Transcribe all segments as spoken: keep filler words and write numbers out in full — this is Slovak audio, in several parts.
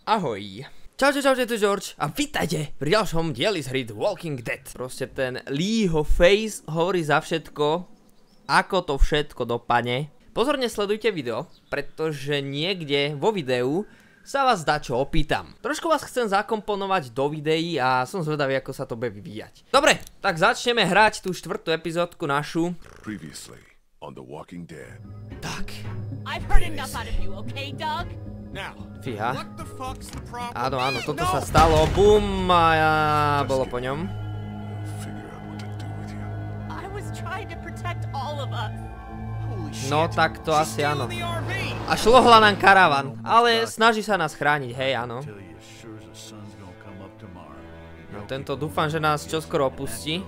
Ahoj. Čaute, čaute, tu George a vítajte pri ďalšom dieli z hry The Walking Dead. Proste ten Leeho face hovorí za všetko, ako to všetko dopadne. Pozorne sledujte video, pretože niekde vo videu sa vás dá čo opýtam. Trošku vás chcem zakomponovať do videí a som zvedavý, ako sa to bude vyvíjať. Dobre, tak začneme hrať tú štvrtú epizódku našu. Previously on The Walking Dead. Tak. I've heard enough out of you, okay, Doug? Fíha. Áno, áno, toto sa stalo. Bum, a ja bolo po ňom. No tak to asi áno. A šlohla nám karavan, ale snaží sa nás chrániť, hej, áno. No tento dúfam, že nás čoskoro opustí.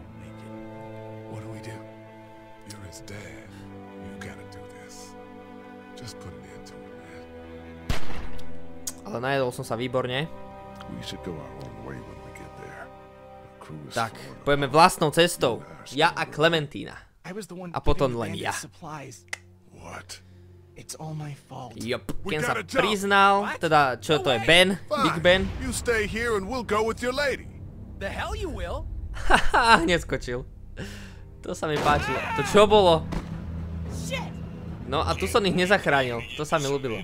Ale najedol som sa výborne. Tak, pojeme vlastnou cestou. Ja a Klementína. A potom len ja. Jop, Ken sa priznal, teda čo to je, Ben, Big Ben. Haha, neskočil. To sa mi páčilo. To čo bolo? No a tu som ich nezachránil, to sa mi ľúbilo.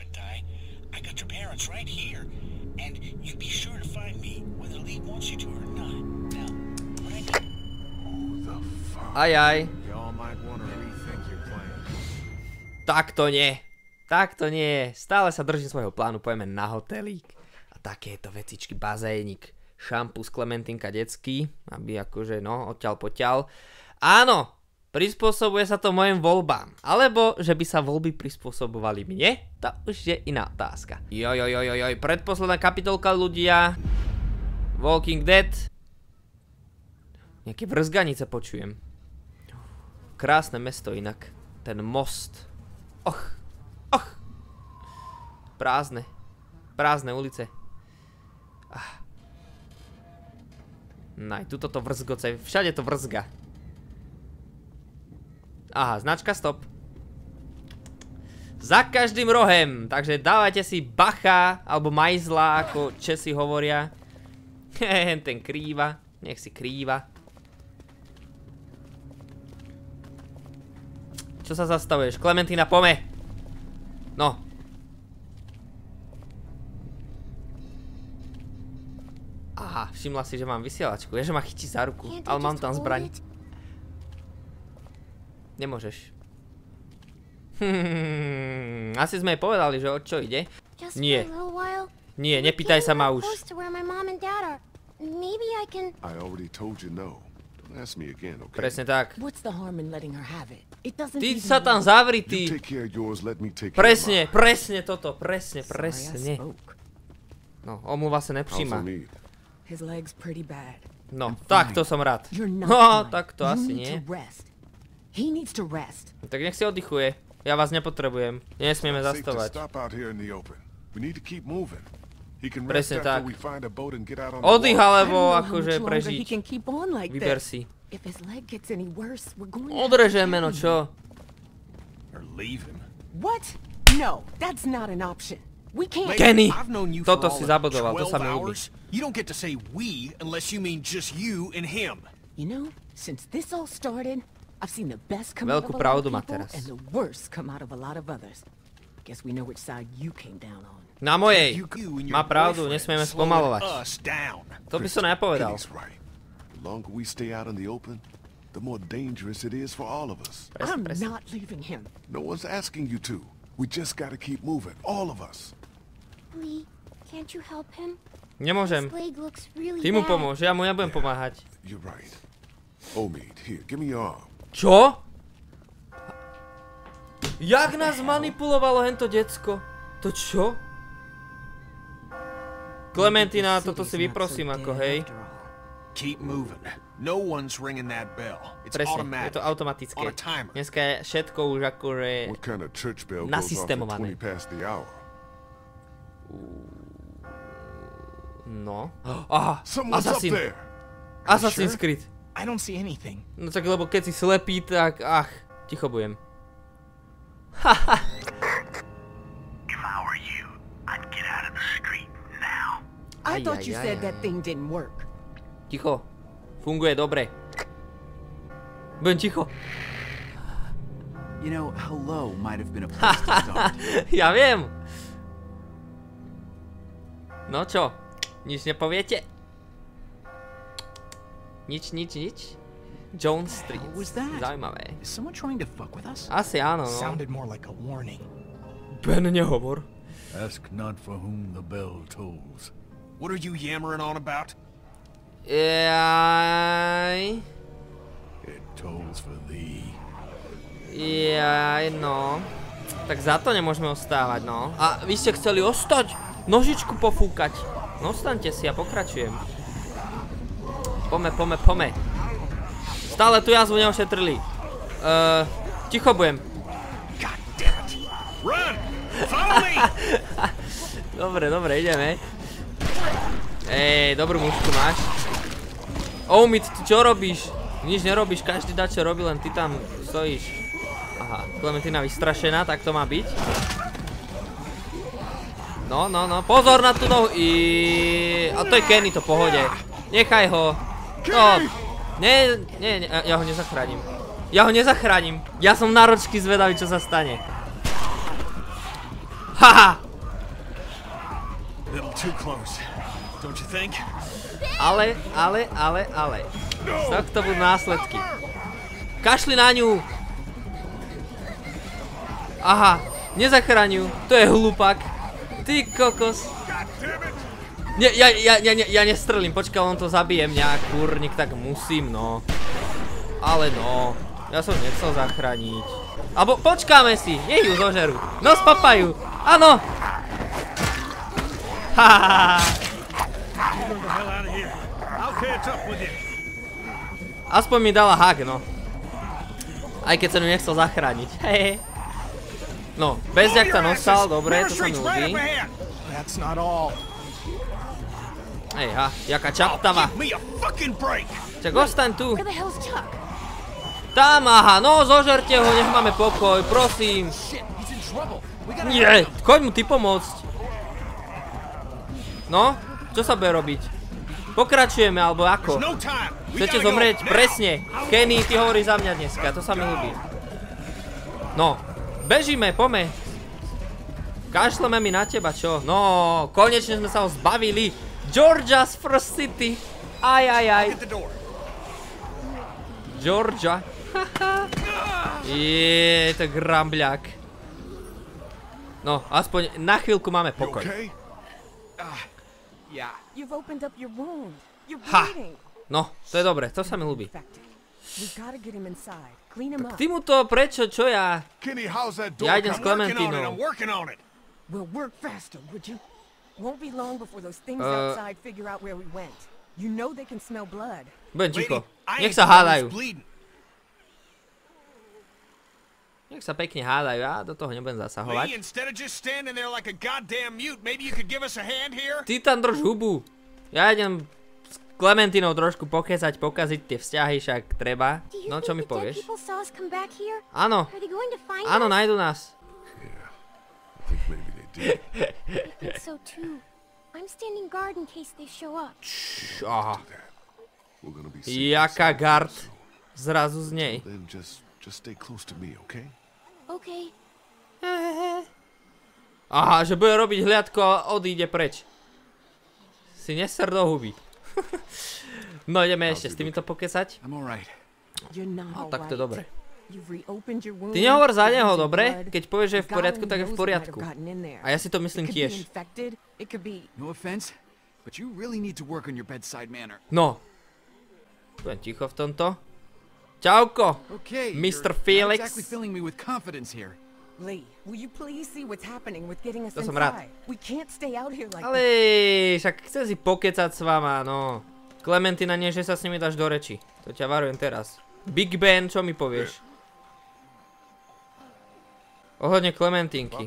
Right here, and you be sure to find me whether Lee wants you to or not. Now, what I do? Who the fuck? Aj aj. Y'all might want to rethink your plan. Tak to nie. Tak to nie. Stále sa držím svojho plánu, pojeme na hotelík. A takéto vecičky, bazénik, šampus, Klementínka detský, aby akože no, odtiaľ poťaľ. Áno. Prispôsobuje sa to mojim voľbám. Alebo, že by sa voľby prispôsobovali mne? To už je iná otázka. Jojojojojoj, predposledná kapitolka ľudia. Walking Dead. Nejaké vrzganice počujem. Krásne mesto inak. Ten most. Och, och. Prázdne. Prázdne ulice. Ah. Naj, tuto to vrzgoce. Všade to vrzga. Aha, značka stop. Za každým rohem, takže dávajte si bacha, alebo majzla, ako Česi hovoria. Hehe, ten krýva, nech si krýva. Čo sa zastavuješ? Klementína, pome. No. Aha, všimla si, že mám vysielačku. Je, že ma chytí za ruku, ale mám tam zbraň. Nemôžeš. Hmm, asi sme jej povedali, že o čo ide. Nie. Nie, nepýtaj sa ma už. Presne tak. Ty sa tam zavri, ty. Presne, presne toto, presne, presne. No, omluva sa nepříjma. No, tak to som rád. No, tak to asi nie. Tak nech si oddychuje. Ja vás nepotrebujem. Nesmieme zastavať. Presne tak. Oddych alebo akože prežiť. Vyber si. Odrežeme, no čo? Kenny! Toto si zabodoval, to sa mi ľúbi. Veľkú pravdu má teraz. Na mojej. Má pravdu, nesmieme spomalovať. To by som nepovedal. Presne, presne. Nemôžem. Ty mu pomôž, ja mu nebudem pomáhať. Čo? Jak nás manipulovalo hento decko? To čo? Klementína, toto si vyprosím ako, hej. Presne, je to automatické. Dneska je všetko už akože nasystemované. No. Aha, Assassin. Assassin's Creed. I don't see anything. No tak lebo keď si slepý, tak ach, ticho budem. Haha. If I were you, I'd get out of the street. I thought you said that thing didn't work. Ticho. Funguje dobre. Budem ticho. You know, hello might have been a place to start. Ja viem. No čo? Nič nepoviete? Nič, nič, nič. John Street. What was that? Zaujímavé. Is someone trying to fuck with us? Asi áno, no. Sounded more like a warning. Ben, nehovor. Ask not for whom the bell tolls. What are you yammering on about? Jaj. It tolls for thee. Jaj, no. Tak za to nemôžeme ostávať, no. A vy ste chceli ostať? Nožičku pofúkať. No ostaňte si, ja pokračujem. Pome, pome, pome. Stále tu jazvu neošetrili. Uh, ticho budem. Dobre, dobre, ideme. Ej, dobrú mužku máš. Oumit, ty čo robíš? Nič nerobíš, každý dá čo robí, len ty tam stojíš. Aha, Klementína vystrašená, tak to má byť. No, no, no, pozor na tú nohu. I... A to je Kenny, to pohode. Nechaj ho. No, nie, nie, nie, ja ho nezachránim. Ja ho nezachránim. Ja som náročky zvedavý, čo sa stane. Haha! Ale, ale, ale, ale. Z tohto budú následky. Kašli na ňu. Aha, nezachráňujú. To je hlupak. Ty kokos. Nie, ja, ja, ja, ja nestrelím, počkaj, on to zabijem nejak, kurník, tak musím, no. Ale no, ja som nechcel zachrániť. Abo počkáme si, nech ju zožerú. No spapajú, áno. Hahaha. Aspoň mi dala hak, no. Aj keď som ju nechcel zachrániť, hehe. No, bezďak sa nosal, dobre, to sa mi ľúbi. Hej, ha, jaká čaptava. Čak, ostaň tu. Tam, aha, no, zožerte ho, nech máme pokoj, prosím. Nie, choď mu ty pomôcť. No, čo sa bude robiť? Pokračujeme, alebo ako? Chcete zomrieť? Presne. Kenny, ty hovoríš za mňa dneska, to sa mi ľúbi. No. Bežíme, pome. Kašleme mi na teba, čo? No, konečne sme sa ho zbavili. Georgia's First City. Aj, aj, aj. Georgia. Je, to grambľák. No, aspoň na chvíľku máme pokoj. Ha. No, to je dobre, to sa mi ľúbi. Tak ty mu to prečo, čo ja? Ja idem s Klementínou. Budem ticho. Nech sa hádajú. Nech sa pekne hádajú, ja do toho nebudem zasahovať. Ty tam drž hubu. Ja idem s Klementínou trošku pokecať, pokaziť tie vzťahy, však treba. No, čo mi povieš? Áno. Áno, nájdu nás. Aha. Jaká gard zrazu z nej. Aha, že bude robiť hliadko a odíde preč. Si neser do huby. No, ideme ešte s týmito pokecať. No, tak to je dobre. Ty nehovor za neho, dobre? Keď povieš, že je v poriadku, tak je v poriadku. A ja si to myslím tiež. No. Budem ticho v tomto. Čauko, mister Felix. To som rád. Ale však chcem si pokecať s vama, no. Klementína, nie, že sa s nimi dáš do reči. To ťa varujem teraz. Big Ben, čo mi povieš? Ohľadne Klementínky.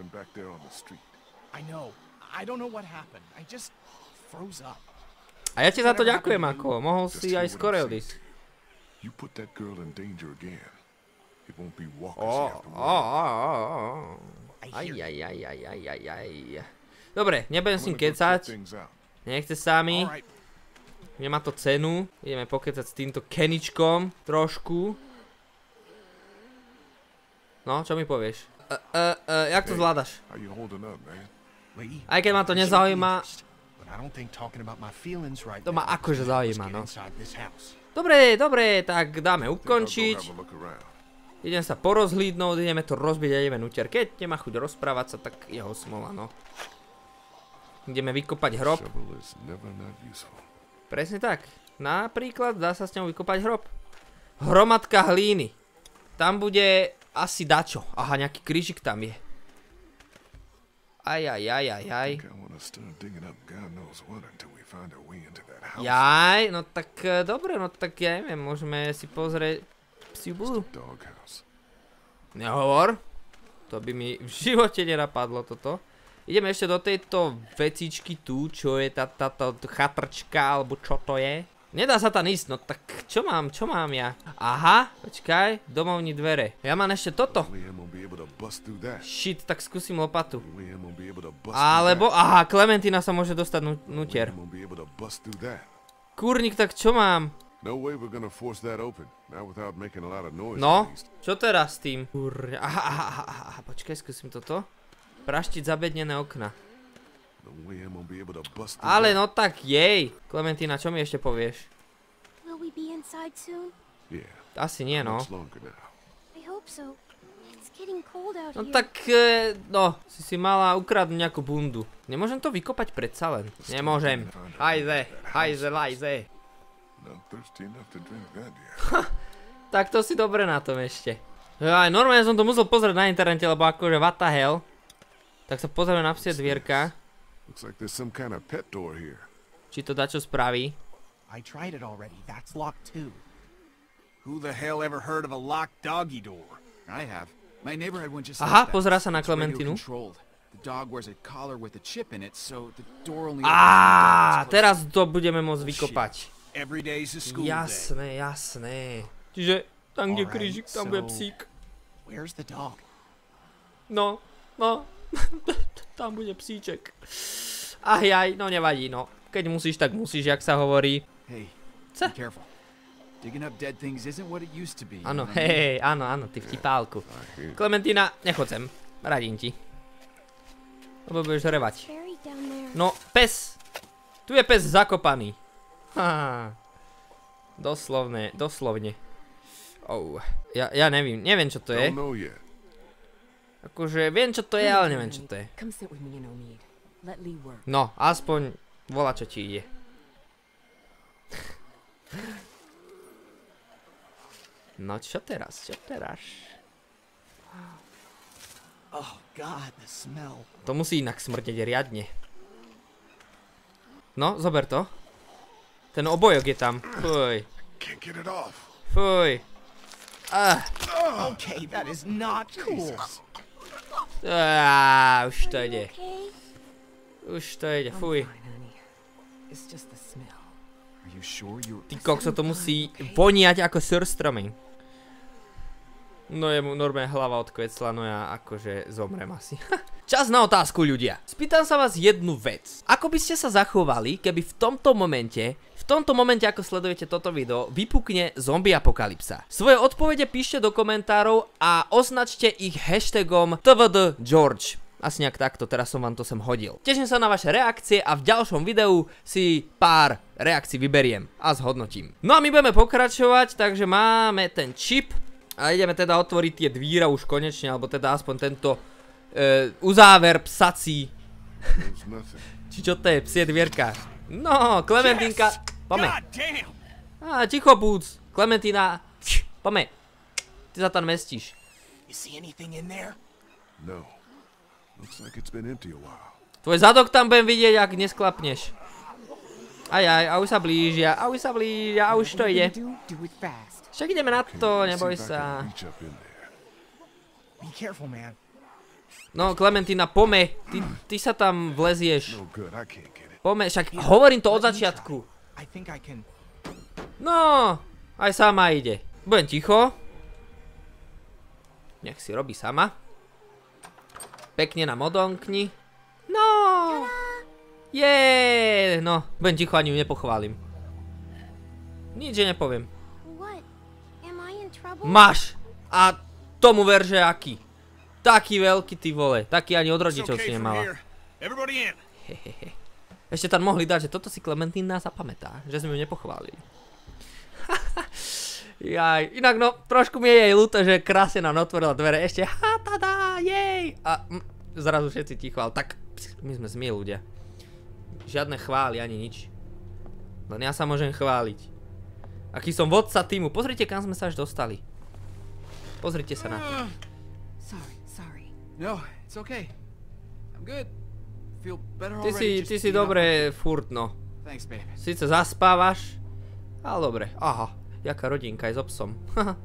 A ja ti za to ďakujem, ako. Mohol si aj skore odísť. Aj, aj, aj, aj, aj, aj, aj. Dobre, nebudem s ním kecať. Nechce sami. Nemá to cenu. Ideme pokecať s týmto Keničkom trošku. No, čo mi povieš? Uh, uh, uh, jak to zvládaš? Aj keď ma to nezaujíma. To ma akože zaujíma, no. Dobre, dobre, tak dáme ukončiť. Idem sa porozhlídnúť, ideme to rozbiť a ideme nutier. Keď nemá chuť rozprávať sa, tak jeho smola, no. Ideme vykopať hrob. Presne tak. Napríklad dá sa s ňou vykopať hrob. Hromadka hlíny. Tam bude asi dačo. Aha, nejaký krížik tam je. Aj, aj, aj, aj, aj. Jaj, no tak dobre, no tak ja neviem, môžeme si pozrieť psiu budu. Nehovor. To by mi v živote nenapadlo toto. Ideme ešte do tejto vecičky tu, čo je tá, táto chatrčka, alebo čo to je. Nedá sa tam ísť, no tak čo mám, čo mám ja? Aha, počkaj, domovní dvere. Ja mám ešte toto. Shit, tak skúsim lopatu. Alebo, aha, Klementína sa môže dostať nutier. Kurník, tak čo mám? No, čo teraz s tým? Kurňa, aha, aha, aha, aha, počkaj, skúsim toto. Praštiť zabednené okna. Ale no tak jej. Klementína, čo mi ešte povieš? Asi nie, no. No tak, no, si si mala ukradnúť nejakú bundu. Nemôžem to vykopať predsa len. Nemôžem. Hajze, hajze, hajze. Tak to si dobre na tom ešte. Aj normálne som to musel pozrieť na internete, lebo akože what the hell. Tak sa pozrieme na psie dvierka. Či to dačo spraví. Aha, pozerá sa na Klementínu. Á, teraz to budeme môcť vykopať. Jasné, jasné. Čiže tam, kde krížik, tam bude psík. No, no. Tam bude psíček. Ajaj, no nevadí, no. Keď musíš, tak musíš, jak sa hovorí. Co? Áno, hej, áno, áno, ty vtipálku. Klementína, nechoď sem. Radím ti. Lebo budeš revať. No, pes. Tu je pes zakopaný. Haha. Doslovne, doslovne. Oh. Ja, ja nevím, neviem čo to je. Akože viem čo to je, ale neviem čo to je. No, aspoň volá čo ti ide. No čo teraz, čo teraz? To musí inak smrdeť riadne. No, zober to. Ten obojok je tam. Fuj. Fuj. Ah. Okay, that is not cool. Á, už to ide. Už to ide, fuj. Ty kokso, to musí voniať ako surströmming. No je mu normálne hlava odkvecla, no ja akože zomrem asi. Čas na otázku, ľudia. Spýtam sa vás jednu vec. Ako by ste sa zachovali, keby v tomto momente, v tomto momente, ako sledujete toto video, vypukne zombie apokalypsa? Svoje odpovede píšte do komentárov a označte ich hashtagom T V D George. Asi nejak takto, teraz som vám to sem hodil. Teším sa na vaše reakcie a v ďalšom videu si pár reakcií vyberiem a zhodnotím. No a my budeme pokračovať, takže máme ten čip a ideme teda otvoriť tie dvíra už konečne, alebo teda aspoň tento uh, uzáver psací. Či čo to je, psie dvierka. No, Klementínka, pome. Á, ticho búc, Klementína, pome. Ty sa tam mestíš. Tvoj zadok tam budem vidieť, ak nesklapneš. Aj, aj, a už sa blížia, a už sa blížia, a už to ide. Však ideme na to, neboj sa. No, Klementína, pome, ty, ty sa tam vlezieš. Pome, však hovorím to od začiatku. No, aj sama ide. Budem ticho. Nech si robí sama. Pekne nám odomkni. No. Jeee, je, no, budem ticho, ani ju nepochválim. Nič nepoviem. Máš! A tomu ver, že aký. Taký veľký, ty vole. Taký ani od rodičov si nemala. Hehehe. Ešte tam mohli dať, že toto si Klementína zapamätá. Že sme ju nepochválili. Jaj, inak no, trošku mi je jej ľúto, že krásne nám otvorila dvere. Ešte ha, tada, jej. A mm, zrazu všetci ticho, ale tak my sme zmie ľudia. Žiadne chvály, ani nič. Len ja sa môžem chváliť. Aký som vodca týmu. Pozrite, kam sme sa až dostali. Pozrite sa na to. Sorry, sorry. No, it's okay. I'm good. Feel better Ty si, already. ty si dobre furt, no. Thanks, babe. Sice zaspávaš, ale dobre. Aha, jaká rodinka aj s obsom.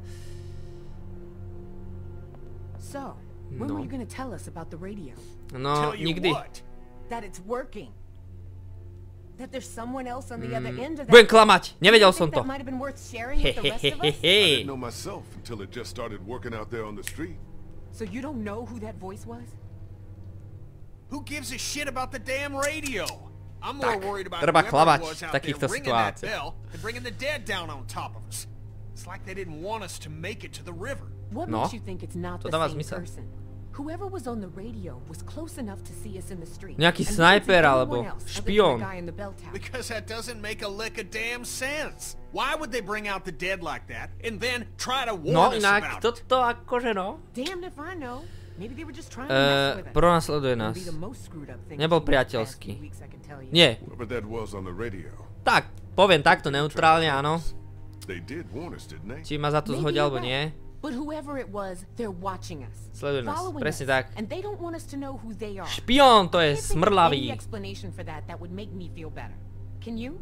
So, when No. were you gonna tell us about the radio? No, nikdy. That it's working. That there's someone else on the other end of that. Budem klamať, nevedel You som think to. that might have been worth sharing with the rest of us? I Hehehehe. didn't know myself until it just started working out there on the street. So you don't know who that voice was? Who gives a shit about the damn radio? I'm more Tak, worried about treba whoever klamať was v out takýchto there ringing that situáciách. bell and bringing the dead down on top of us. It's like they didn't want us to make it to the river. What No. makes you think it's not To the dáva same zmysel. person? Whoever was on the radio was close enough to see us in the street. Nejaký and we snajper could see alebo anyone else other than the špión. guy in the bell tower. Because that doesn't make a lick of damn sense. Why would they bring out the dead like that and then try to warn No us inak, about it? toto akože no. Damned if I know. Maybe they were just trying to Eh, mess with us. pronasleduje It'll nás. be the most screwed up thing Nebol I've seen in the past priateľský. few weeks, I can tell you. Nie, Whoever that was on the radio. tak, poviem takto neutrálne, áno. They did warn us, didn't they? Či ma za to Maybe zhodia, you're alebo nie. right. But whoever it was, they're watching us. Sledujú nás, Following presne us, tak. and they don't want us to know who they are. Špión, to je I can't think of any smrlavý. explanation for that that would make me feel better. Can you?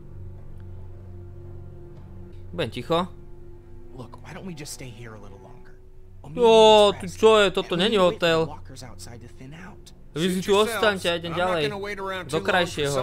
Budem ticho. Look, why don't we just stay here a little longer? Jo, tu čo je, toto není hotel. Vy Vy si tu ostaňte, ja idem ďalej. Do krajšieho.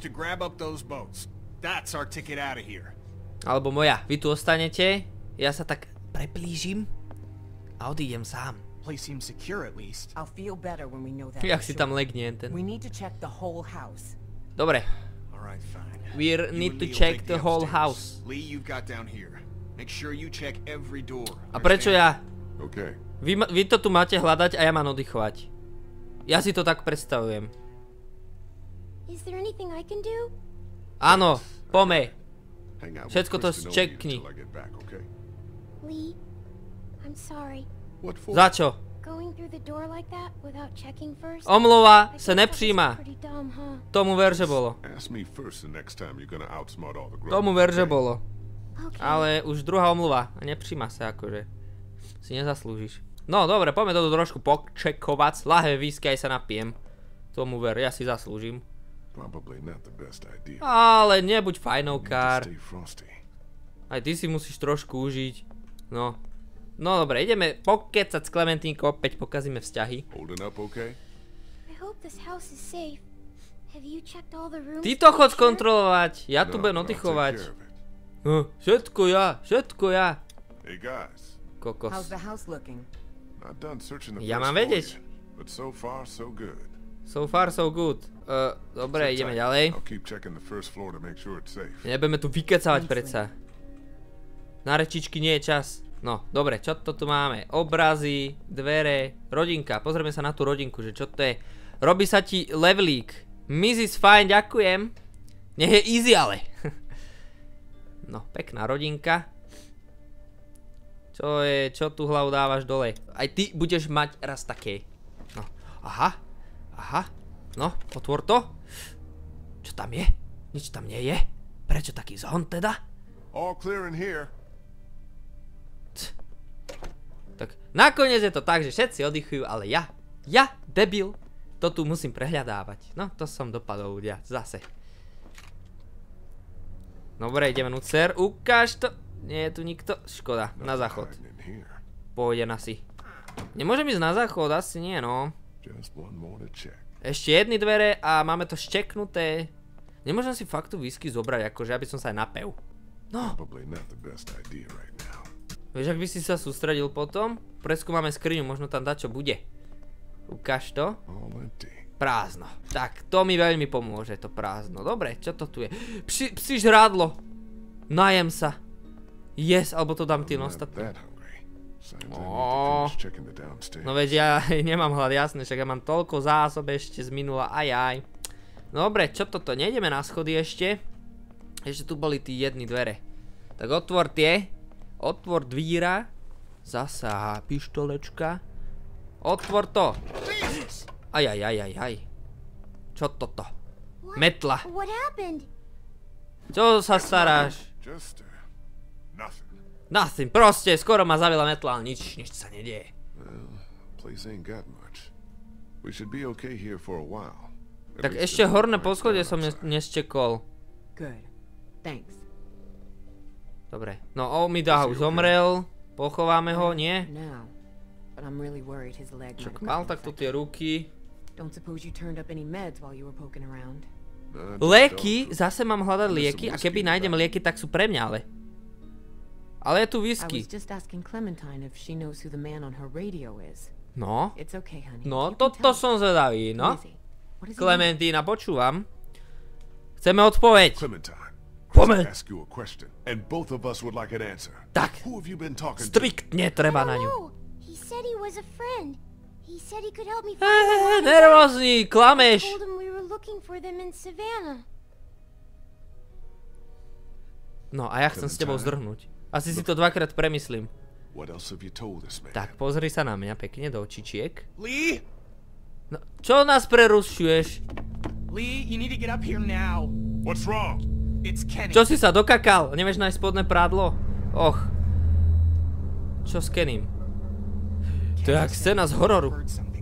Alebo moja, vy tu ostanete, ja sa tak preplížim a odídem sám. Place seems secure at least. I'll feel better when we know that. Jak for si sure. tam legnie ten. We need to check the whole house. Dobre, All right, fine. we You need and to Lee will check take the whole upstairs. house. Lee, you've got down here. Make sure you check every door. A prečo ja? Okay. Vy, ma- vy to tu máte hľadať a ja mám oddychovať. Ja si to tak predstavujem. Is there anything I can do? Áno, pome. Hang out with Všetko to Kristen O'Neill zčekni. until I get back, okay? Lee, I'm sorry. What for? Za čo? Going through the door like that without checking first? Omluva I sa guess that was nepríjma. pretty dumb, huh? Tomu ver, že bolo. Ask me first the next time you're gonna outsmart all the grown. Tomu ver, že bolo. Okay. Ale už druhá omluva. A nepríjma sa akože. Si nezaslúžiš. No dobre, poďme to trošku počekovať. Lahé whisky aj sa napijem. Tomu ver, ja si zaslúžim. Probably not the best idea. Ale nebuď Need to fajnovkár. stay frosty. Aj ty si musíš trošku užiť. No. No dobre, ideme pokecať s Klementínkou, opäť pokazíme vzťahy. Holding up okay? I hope this house is safe. Have you checked all the rooms? Ty to to make chod sure? skontrolovať. Ja tu No, budem but I'll take oddychovať. care of it. Hm, všetko ja, všetko ja. Hey guys, How's Kokos. the house looking? not done searching the Ja place mám for vedieť. you, but so far so good. So far so good. Uh, dobre, Sit ideme tight. ďalej. I'll keep checking the first floor to make sure it's safe. Nebudeme tu vykecavať predsa. Na rečičky nie je čas. No, dobre, čo to tu máme? Obrazy, dvere, rodinka. Pozrieme sa na tú rodinku, že čo to je. Robí sa ti levelík. missus Fine, ďakujem. Nech je easy, ale. No, pekná rodinka. Čo je, čo tu hlavu dávaš dole? Aj ty budeš mať raz také. No, aha, aha. No, otvor to. Čo tam je? Nič tam nie je. Prečo taký zhon teda? All clear in here. Tak nakoniec je to tak, že všetci oddychujú, ale ja, ja, debil, to tu musím prehľadávať. No, to som dopadol ľudia, zase. Dobre, ideme nucer, ukáž to. Nie je tu nikto, škoda, na záchod. Hiding in here. Pôjde na si. Nemôžem ísť na záchod, asi nie, no. Just one more to check. Ešte jedny dvere a máme to šteknuté. Nemôžem si fakt tu whisky zobrať, akože aby som sa aj napel. No, Probably not the best idea right now. vieš, ak by si sa sústredil potom, preskúmame skriňu, možno tam dačo bude. Ukáž to. All empty. Prázdno. Tak, to mi veľmi pomôže, to prázdno. Dobre, čo to tu je? Psi, psi žrádlo. Najem sa. Yes, alebo to dám tým ostatným. Oh. No veď ja nemám hlad, jasné, však ja mám toľko zásob ešte z minula, aj aj. Dobre, čo toto? Nejdeme na schody ešte. Ešte tu boli tí jedny dvere. Tak otvor tie. Otvor dvíra. Zasa pištolečka. Otvor to. Aj, aj, aj, aj, aj. Čo toto? Metla. Čo sa staráš? Nothing, proste, skoro ma zavila metla, ale nič, nič sa nedieje. Tak ešte horné poschodie som nesčekol. Dobre, no Omidahu zomrel, pochováme ho, nie? Čak mal takto tie ruky. Lieky, zase mám hľadať lieky a keby nájdem lieky, tak sú pre mňa, ale. Ale je tu whisky. No, no, toto som zvedavý, no. Klementína, počúvam. Chceme odpoveď. Pomeň. Tak, striktne treba na ňu. Hehehe, nervózny, klameš. No a ja chcem s tebou zdrhnúť. Asi si to dvakrát premyslím. Tak, pozri sa na mňa pekne do očičiek. No, čo nás prerušuješ? Čo si sa dokakal? Nevieš nájsť spodné prádlo? Och. Čo s Kenym? To je jak scéna z hororu.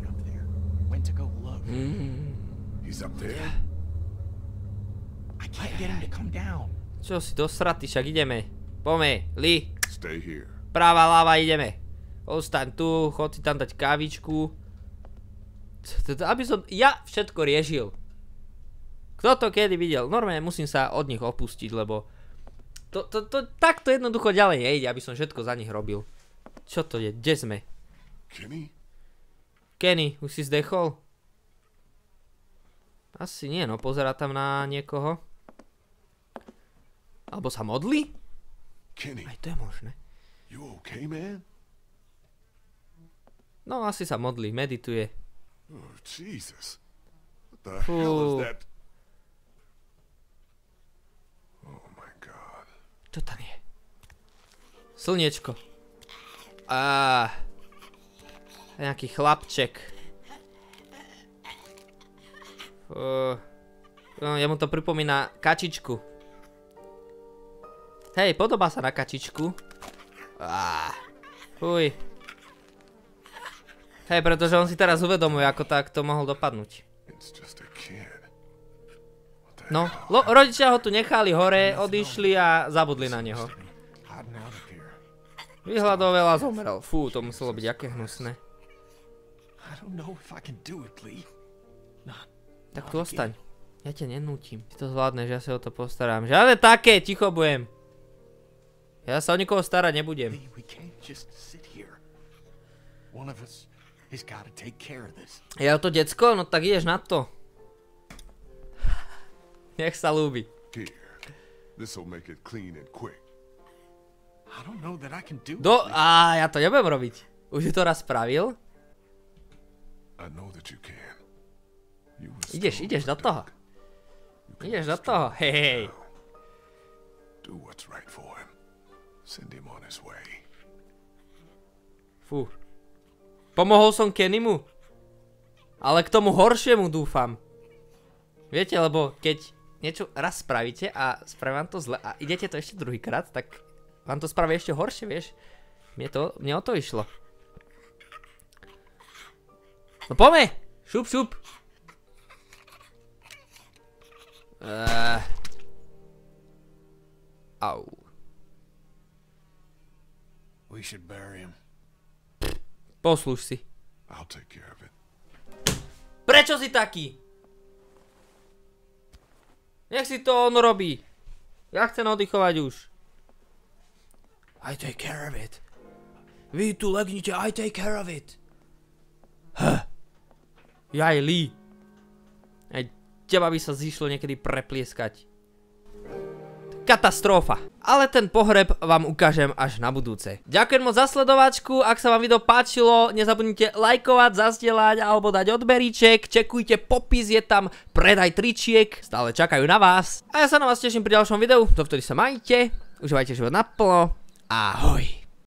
Čo si dosratý, však ideme. Pome, Lee. Práva láva, ideme. Ostaň tu, chod si tam dať kávičku. Aby som ja všetko riešil. Kto to kedy videl? Normálne musím sa od nich opustiť, lebo to, to, to, takto jednoducho ďalej nejde, aby som všetko za nich robil. Čo to je? Kde sme? Kenny? Kenny, už si zdechol? Asi nie, no pozerá tam na niekoho. Alebo sa modlí? Kenny, aj to je možné. You okay, man? No, asi sa modlí, medituje. Oh, Jesus. What the Fú. hell is that? Oh my God. Čo tam je? Slniečko. Á. Nejaký chlapček. Fú. No, jemu to pripomína kačičku. Hej, podobá sa na kačičku. Á, fuj. Hej, pretože on si teraz uvedomuje, ako tak to mohol dopadnúť. No, rodičia ho tu nechali hore, odišli a zabudli na neho. Vyhľadovel a zomrel. Fú, to muselo byť aké hnusné. Tak tu ostaň. Ja ťa nenútim. Ty to zvládneš, ja sa o to postarám. Žiadne také, ticho budem. Ja sa o nikoho starať nebudem. Ja o to decko? No tak ideš na to. Nech sa ľúbi. Do... Á, ja to nebudem robiť. Už si to raz spravil? Ideš, ideš do toho. Ideš do toho, hej, hej. Fú. Pomohol som Kennymu. Ale k tomu horšiemu dúfam. Viete, lebo keď niečo raz spravíte a spraví vám to zle a idete to ešte druhýkrát, tak vám to spraví ešte horšie, vieš. Mne to, mne o to išlo. No poďme! Šup, šup! Uh. Au. We should bury him. Poslúž si. I'll take care of it. Prečo si taký? Nech si to on robí. Ja chcem oddychovať už. I take care of it. Vy tu legnite, I take care of it. Huh. Jaj, Lee. teba by sa zišlo niekedy preplieskať. Katastrófa. Ale ten pohreb vám ukážem až na budúce. Ďakujem moc za sledovačku, ak sa vám video páčilo, nezabudnite lajkovať, zazdieľať alebo dať odberíček, čekujte popis, je tam predaj tričiek, stále čakajú na vás. A ja sa na vás teším pri ďalšom videu, dovtedy sa majte, užívajte život naplno, ahoj.